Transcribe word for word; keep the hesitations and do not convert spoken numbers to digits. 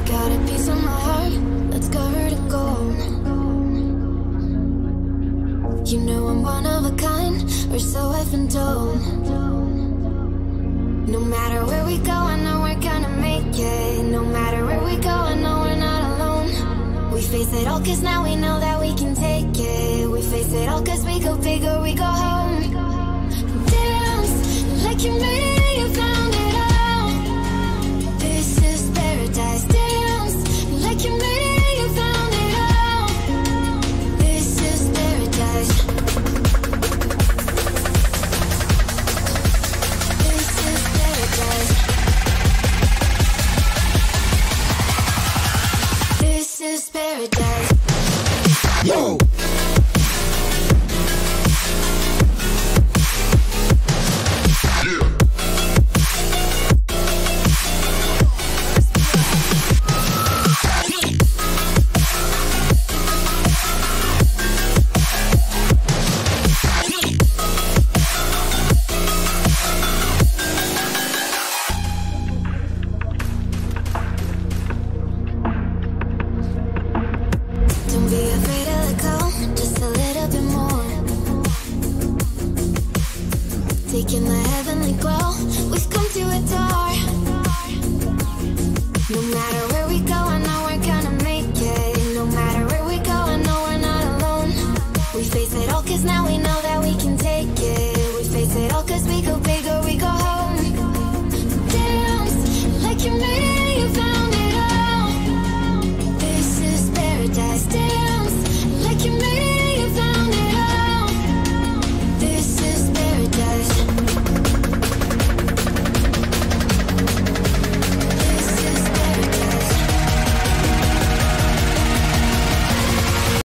got a piece of my heart that's covered in gold. You know I'm one of a kind, or so I've been told. No matter where we go, I know we're gonna make it. No matter where we go, I know we're not alone. We face it all cause now we know that we can take it. We face it all cause we go big or we go home. Dance like you made it.